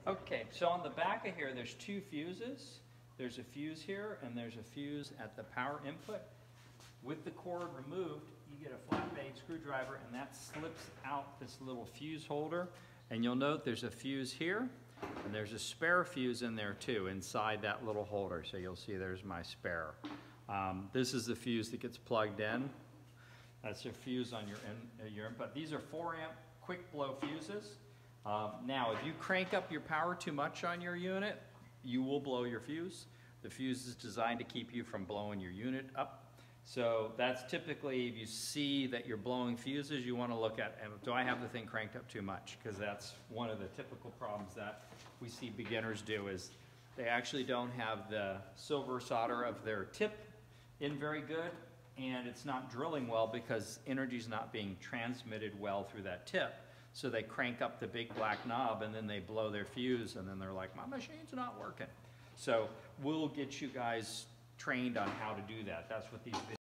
Okay, so on the back of here, there's two fuses. There's a fuse here, and there's a fuse at the power input. With the cord removed, you get a flat blade screwdriver, and that slips out this little fuse holder. And you'll note there's a fuse here, and there's a spare fuse in there too, inside that little holder. So you'll see there's my spare. This is the fuse that gets plugged in. That's your fuse on your input. These are 4 amp quick blow fuses. Now, if you crank up your power too much on your unit, you will blow your fuse. The fuse is designed to keep you from blowing your unit up. So that's typically, if you see that you're blowing fuses, you want to look at, do I have the thing cranked up too much? Because that's one of the typical problems that we see beginners do, is they actually don't have the silver solder of their tip in very good, and it's not drilling well because energy is not being transmitted well through that tip. So they crank up the big black knob, and then they blow their fuse, and then they're like, my machine's not working. So we'll get you guys trained on how to do that. That's what these videos